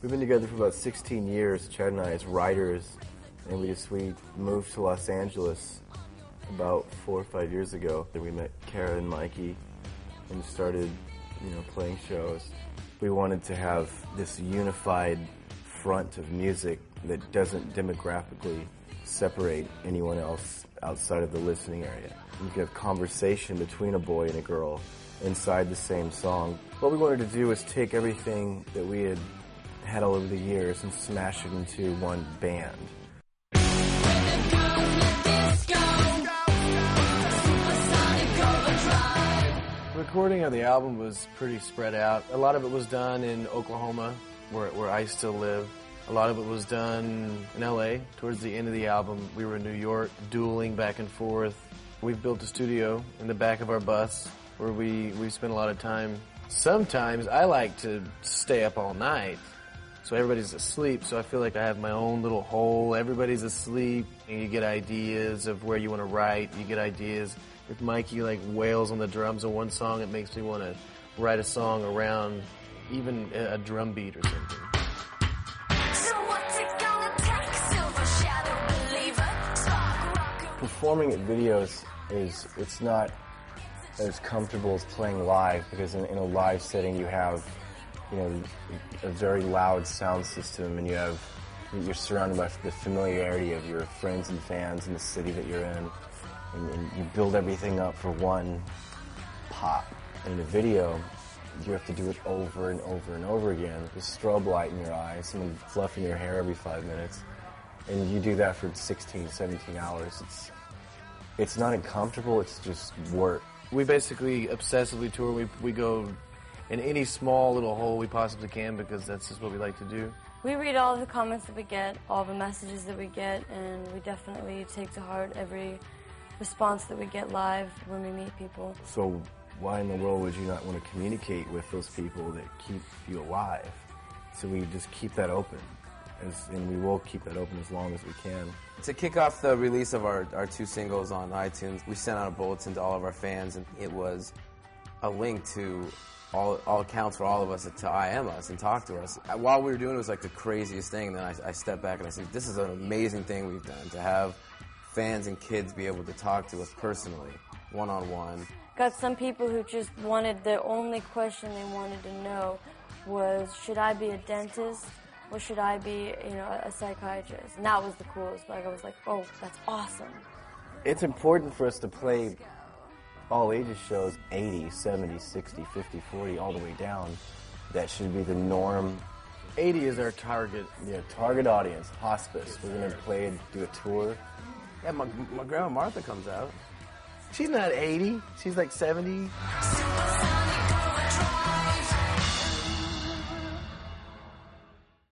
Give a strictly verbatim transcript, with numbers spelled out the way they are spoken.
We've been together for about sixteen years, Chad and I, as writers, and we just we moved to Los Angeles about four or five years ago. We met Kara and Mikey and started, you know, playing shows. We wanted to have this unified front of music that doesn't demographically separate anyone else outside of the listening area. You could have conversation between a boy and a girl inside the same song. What we wanted to do was take everything that we had had all over the years and smash it into one band. Recording of the album was pretty spread out. A lot of it was done in Oklahoma, where, where I still live. A lot of it was done in L A. Towards the end of the album, we were in New York, dueling back and forth. We've built a studio in the back of our bus where we, we spend a lot of time. Sometimes I like to stay up all night, so everybody's asleep, so I feel like I have my own little hole. Everybody's asleep, and you get ideas of where you want to write. You get ideas. If Mikey like wails on the drums on one song, it makes me want to write a song around even a, a drum beat or something. Performing at videos is, it's not as comfortable as playing live, because in, in a live setting you have, you know, a very loud sound system, and you have, you're surrounded by the familiarity of your friends and fans in the city that you're in, and, and you build everything up for one pop. And in a video, you have to do it over and over and over again. The strobe light in your eye, someone fluffing your hair every five minutes, and you do that for sixteen, seventeen hours. It's, it's not uncomfortable, it's just work. We basically obsessively tour. We, we go in any small little hole we possibly can, because that's just what we like to do. We read all the comments that we get, all the messages that we get, and we definitely take to heart every response that we get live when we meet people. So why in the world would you not want to communicate with those people that keep you alive? So we just keep that open, as, and we will keep that open as long as we can. To kick off the release of our, our two singles on iTunes, we sent out a bulletin to all of our fans, and it was a link to all, all accounts for all of us to I M us and talk to us. While we were doing it, it was like the craziest thing. Then I, I stepped back and I said, this is an amazing thing we've done, to have fans and kids be able to talk to us personally, one-on-one. Got some people who just wanted, the only question they wanted to know was, should I be a dentist or should I be, you know, a psychiatrist? And that was the coolest. Like, I was like, oh, that's awesome. It's important for us to play all ages shows, eighty, seventy, sixty, fifty, forty, all the way down. That should be the norm. eighty is our target. Yeah, target audience, hospice. We're going to play, do a tour. Yeah, my, my grandma Martha comes out. She's not eighty. She's like seventy.